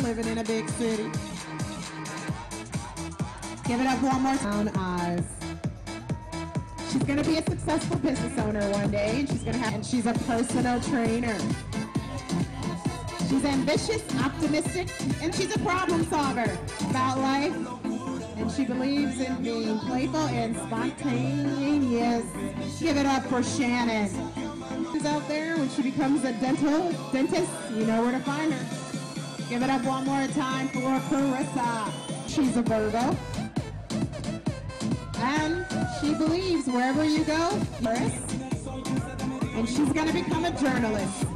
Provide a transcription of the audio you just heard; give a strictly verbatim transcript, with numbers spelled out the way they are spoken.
living in a big city. Give it up one more time. Eyes. She's gonna be a successful business owner one day, and she's gonna have, and she's a personal trainer. She's ambitious, optimistic, and she's a problem solver about life. And she believes in being playful and spontaneous. Give it up for Shannon. She's out there when she becomes a dental dentist. You know where to find her. Give it up one more time for Carissa. She's a Virgo. And she believes wherever you go, Chris. And she's going to become a journalist.